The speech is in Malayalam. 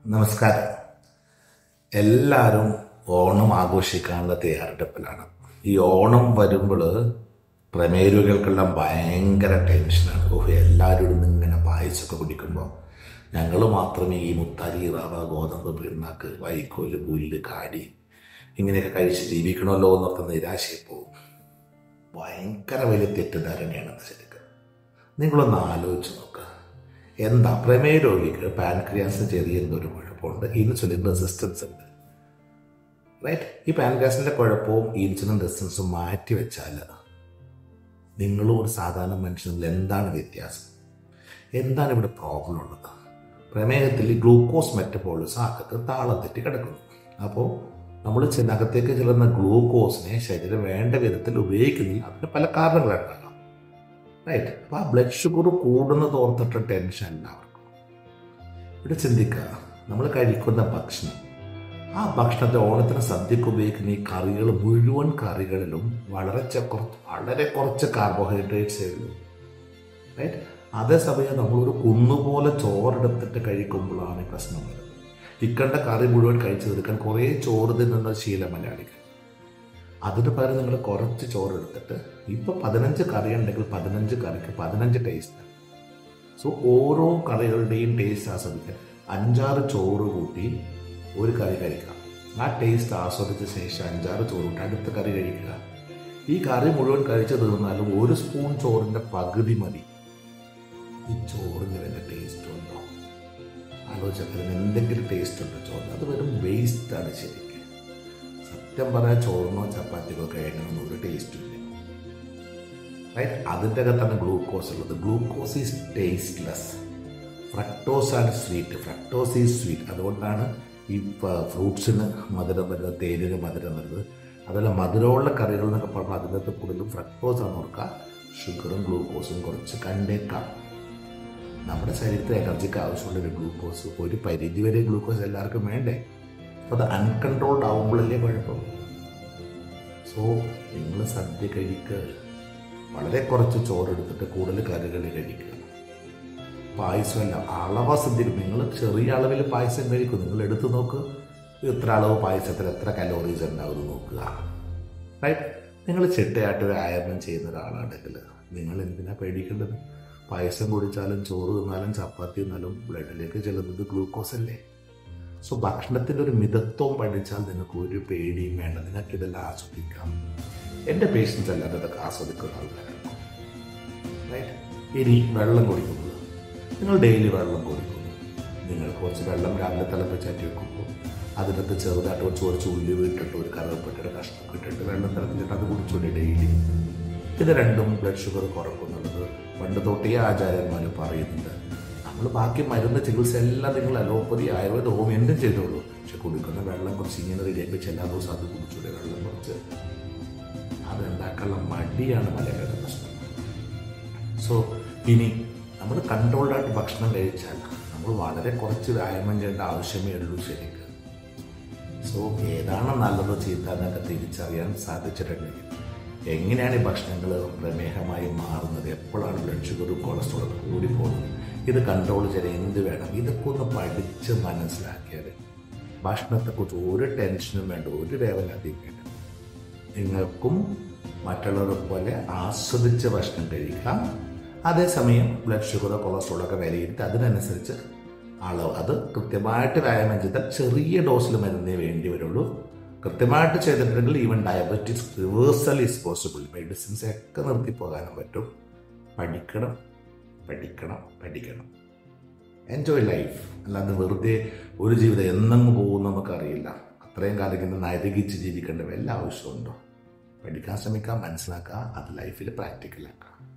നമസ്കാരം. എല്ലാവരും ഓണം ആഘോഷിക്കാനുള്ള തയ്യാറെടുപ്പിലാണ്. ഈ ഓണം വരുമ്പോൾ പ്രമേയ രോഗികൾക്കെല്ലാം ഭയങ്കര ടെൻഷനാണ്. എല്ലാവരും ഇങ്ങനെ പായസമൊക്കെ കുടിക്കുമ്പോൾ ഞങ്ങൾ മാത്രമേ ഈ മുത്താരി, റവ, ഗോതമ്പ്, പിണ്ണാക്ക്, വൈക്കോല്, പുല്ല്, കാടി ഇങ്ങനെയൊക്കെ കഴിച്ച് ജീവിക്കണമല്ലോ എന്നൊക്കെ നിരാശയിൽ പോകും. ഭയങ്കര വലിയ തെറ്റിദ്ധാരണയാണ് ശരിക്കും. നിങ്ങളൊന്ന് ആലോചിച്ച് നോക്കുക. എന്താ പ്രമേയ രോഗിക്ക് പാൻക്രിയാസിന് ചെറിയ എന്തൊരു കുഴപ്പമുണ്ട്, ഇൻസുലിൻ റെസിസ്റ്റൻസ് ഉണ്ട്, റൈറ്റ്? ഈ പാൻക്രിയാസിൻ്റെ കുഴപ്പവും ഇൻസുലിൻ റെസിസ്റ്റൻസും മാറ്റി വെച്ചാൽ നിങ്ങളും ഒരു സാധാരണ മനുഷ്യനിൽ എന്താണ് വ്യത്യാസം? എന്താണ് ഇവിടെ പ്രോബ്ലം ഉള്ളത്? പ്രമേഹത്തിൽ ഗ്ലൂക്കോസ് മെറ്റബോളിസം അകത്ത് താളം തെറ്റി കിടക്കുന്നു. അപ്പോൾ നമ്മൾ അകത്തേക്ക് ചെല്ലുന്ന ഗ്ലൂക്കോസിനെ ശരീരം വേണ്ട വിധത്തിൽ ഉപയോഗിക്കുന്നില്ല. അതിന് പല കാരണങ്ങളുണ്ടാകാം, റൈറ്റ്? അപ്പോൾ ആ ബ്ലഡ് ഷുഗർ കൂടുന്നത് ഓർത്തിട്ട് ടെൻഷൻ എല്ലാവർക്കും. ഇവിടെ ചിന്തിക്കുക, നമ്മൾ കഴിക്കുന്ന ഭക്ഷണം, ആ ഭക്ഷണത്തെ ഓണത്തിന് സദ്യക്ക് ഉപയോഗിക്കുന്ന ഈ കറികൾ മുഴുവൻ കറികളിലും വളരെ കുറച്ച് കാർബോഹൈഡ്രേറ്റ്സേ ഉള്ളൂ, റൈറ്റ്? അതേസമയം നമ്മളൊരു കുന്നുപോലെ ചോറെടുത്തിട്ട് കഴിക്കുമ്പോഴാണ് ഈ പ്രശ്നം വരുന്നത്. ഇക്കണ്ട കറി മുഴുവൻ കഴിച്ചു തീർക്കാൻ കുറേ ചോറ് തിന്നുന്ന ശീലം മലയാളികൾ. അതിന് പകരം നിങ്ങൾ കുറച്ച് ചോറ് എടുത്തിട്ട്, ഇപ്പോൾ 15 കറി ഉണ്ടെങ്കിൽ 15 കറിക്ക് 15 ടേസ്റ്റ്. സോ ഓരോ കറികളുടെയും ടേസ്റ്റ് ആസ്വദിക്കാൻ 5-6 ചോറ് കൂട്ടി ഒരു കറി കഴിക്കാം. ആ ടേസ്റ്റ് ആസ്വദിച്ച ശേഷം 5-6 ചോറ് കൂട്ടി അടുത്ത കറി കഴിക്കുക. ഈ കറി മുഴുവൻ കഴിച്ചു തീർന്നാലും 1 സ്പൂൺ ചോറിൻ്റെ പകുതി മതി. ഈ ചോറിന് വല്ല ടേസ്റ്റ് ഉണ്ടോ? ആലോചിച്ചതിന് എന്തെങ്കിലും ടേസ്റ്റ് ഉണ്ടോ ചോറിന്? അത് വെറും വേസ്റ്റാണ് ശരിക്കും. സത്യം പറയാൻ ചോറിനോ ചപ്പാത്തിക്കോ കഴിക്കണമെന്ന് ഒരു ടേസ്റ്റും ഇല്ല, റൈറ്റ്? അതിൻ്റെ അകത്താണ് ഗ്ലൂക്കോസ് ഉള്ളത്. Glucose is tasteless. ഫ്രക്ടോസ് ആണ് സ്വീറ്റ്. Fructose is sweet. അതുകൊണ്ടാണ് ഈ ഫ്രൂട്ട്സിന് മധുരം വരുന്നത്, തേനിന് മധുരം വരുന്നത്. അതല്ല, മധുരമുള്ള കറികൾ എന്നൊക്കെ പറഞ്ഞാൽ അതിനകത്ത് കൂടുതലും ഫ്രക്ടോസ് ആണ് ഓർക്കുക. ഷുഗറും ഗ്ലൂക്കോസും കുറച്ച് കണ്ടേക്കാം. നമ്മുടെ ശരീരത്തിൽ എനർജിക്ക് ആവശ്യമുള്ളൊരു ഗ്ലൂക്കോസ്, ഒരു പരിധി വരെ ഗ്ലൂക്കോസ് എല്ലാവർക്കും വേണ്ടേ? അപ്പോൾ അത് അൺകൺട്രോൾഡ് ആവുമ്പോഴല്ലേ കുഴപ്പം. സോ നിങ്ങൾ സദ്യ കഴിക്കുക, വളരെ കുറച്ച് ചോറെടുത്തിട്ട് കൂടുതൽ കറികൾ കഴിക്കുക. പായസമല്ല, അളവ സദ്യ. നിങ്ങൾ ചെറിയ അളവിൽ പായസം കഴിക്കും. നിങ്ങൾ എടുത്തു നോക്കുക, എത്ര അളവ് പായസത്തിൽ എത്ര കലോറീസ് ഉണ്ടാവും നോക്കുക, റൈറ്റ്? നിങ്ങൾ ചിട്ടയായിട്ട് വ്യായാമം ചെയ്യുന്ന ഒരാളാണെങ്കിൽ നിങ്ങൾ എന്തിനാ പേടിക്കേണ്ടത്? പായസം കുടിച്ചാലും ചോറ് തിന്നാലും ചപ്പാത്തി തിന്നാലും ബ്ലഡിലേക്ക് ചെല്ലുന്നത് ഗ്ലൂക്കോസ് അല്ലേ? സോ ഭക്ഷണത്തിൻ്റെ ഒരു മിതത്വം പഠിച്ചാൽ നിങ്ങൾക്ക് ഒരു പേടിയും വേണ്ട. നിങ്ങൾക്ക് ഇതെല്ലാം ആസ്വദിക്കാം. എൻ്റെ പേഷ്യൻസ് അല്ലാതെ ഇതൊക്കെ ആസ്വദിക്കുന്ന ആൾക്കാരാണ്, റൈറ്റ്? ഇനി വെള്ളം കുടിക്കുന്നത്, നിങ്ങൾ ഡെയിലി വെള്ളം കുടിക്കുന്നു. നിങ്ങൾ കുറച്ച് വെള്ളം രാവിലെ തിളപ്പിച്ചാറ്റി വെക്കുമ്പോൾ അതിനകത്ത് ചെറുതായിട്ട് കുറച്ച് ഉള്ളി ഇട്ടിട്ട് ഒരു കറുവപ്പട്ടയുടെ കഷ്ണം ഇട്ടിട്ട് വെള്ളം തിളപ്പിച്ചിട്ട് അത് കുടിച്ചോളി ഡെയിലി. ഇത് രണ്ടും ബ്ലഡ് ഷുഗർ കുറക്കുന്നുള്ളത് പണ്ട് തൊട്ടേ ആചാര്യന്മാർ പറയുന്നുണ്ട്. നമ്മൾ ബാക്കി മരുന്ന് ചികിത്സ എല്ലാം നിങ്ങൾ അലോപ്പതി, ആയുർവേദ, ഹോമിയോ എന്തും ചെയ്തോളൂ. പക്ഷെ കുടിക്കുന്ന വെള്ളം കുറച്ച് ഇങ്ങനെ റെഡിയാക്കി എല്ലാ ദിവസവും അത് കുടിച്ചൂടെ? വെള്ളം കുറച്ച് അതുണ്ടാക്കാനുള്ള മടിയാണ് മലയാളിയുടെ പ്രശ്നം. സോ ഇനി നമ്മൾ കൺട്രോൾഡായിട്ട് ഭക്ഷണം കഴിച്ചാൽ നമ്മൾ വളരെ കുറച്ച് വ്യായാമം ചെയ്യേണ്ട ആവശ്യമേ ഉള്ളൂ ശരിക്കും. സോ ഏതാണ് നല്ലത് ചീത്താന്നൊക്കെ തിരിച്ചറിയാൻ സാധിച്ചിട്ടുണ്ടെങ്കിൽ എങ്ങനെയാണ് ഈ ഭക്ഷണങ്ങൾ പ്രമേഹമായി മാറുന്നത്, എപ്പോഴാണ് ബ്ലഡ് ഷുഗറും കൊളസ്ട്രോളും കൂടിപ്പോകുന്നത്, ഇത് കൺട്രോൾ ചെയ്യാൻ എന്ത് വേണം, ഇതൊക്കെ ഒന്ന് പഠിച്ച് മനസ്സിലാക്കിയാൽ ഭക്ഷണത്തെക്കുറിച്ച് ഒരു ടെൻഷനും വേണ്ട, ഒരു വേവലാതിയും വേണ്ട. നിങ്ങൾക്കും മറ്റുള്ളവരെ പോലെ ആസ്വദിച്ച് ഭക്ഷണം കഴിക്കാം. അതേസമയം ബ്ലഡ് ഷുഗറോ കൊളസ്ട്രോളൊക്കെ വിലയിരുത്തി അതിനനുസരിച്ച് അളവ്, അത് കൃത്യമായിട്ട് വ്യായാമം ചെയ്താൽ ചെറിയ ഡോസിൽ മരുന്നേ വേണ്ടി വരുള്ളൂ. കൃത്യമായിട്ട് ചെയ്തിട്ടുണ്ടെങ്കിൽ even diabetes reversal is possible. Medicines ഒക്കെ നിർത്തിപ്പോകാനും പറ്റും. പഠിക്കണം, പഠിക്കണം, പഠിക്കണം. Enjoy life. അല്ലാതെ വെറുതെ ഒരു ജീവിതം എന്നങ്ങ് പോകും നമുക്കറിയില്ല. അത്രയും കാലം ഇങ്ങനെ നരകിച്ച് ജീവിക്കേണ്ട വല്ല ആവശ്യമുണ്ടോ? പഠിക്കാൻ ശ്രമിക്കാം, മനസ്സിലാക്കുക, അത് ലൈഫിൽ പ്രാക്ടിക്കലാക്കാം.